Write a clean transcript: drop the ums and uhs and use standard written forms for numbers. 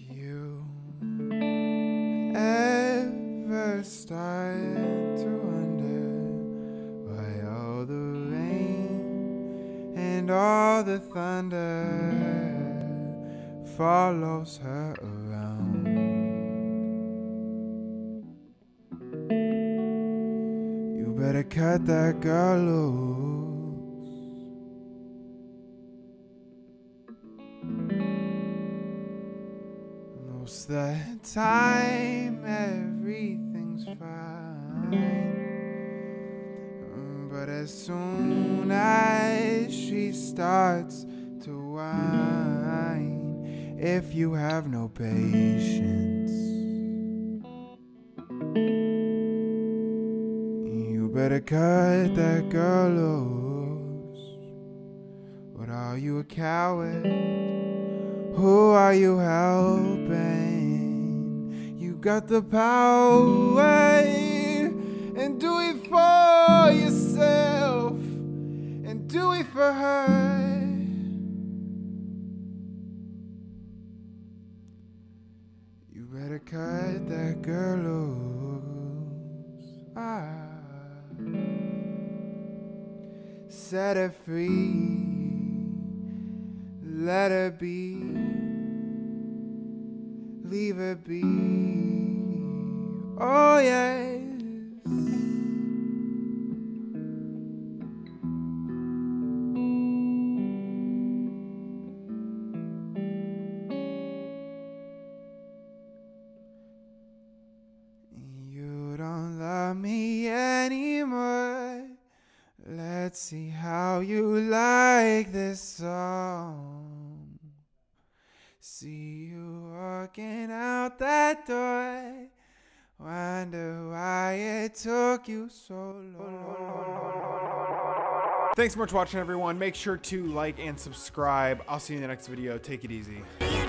You ever start to wonder why all the rain and all the thunder follows her around? You better cut that girl loose. Most the time everything's fine, but as soon as she starts to whine, if you have no patience, you better cut that girl loose. What, are you a coward? Who are you helping? You got the power, and do it for yourself and do it for her. You better cut that girl loose. Set her free. Let her be, leave her be. Oh yes. You don't love me anymore. Let's see how you like this song. See you walking out that door. Wonder why it took you so long. Thanks so much for watching, everyone. Make sure to like and subscribe. I'll see you in the next video. Take it easy.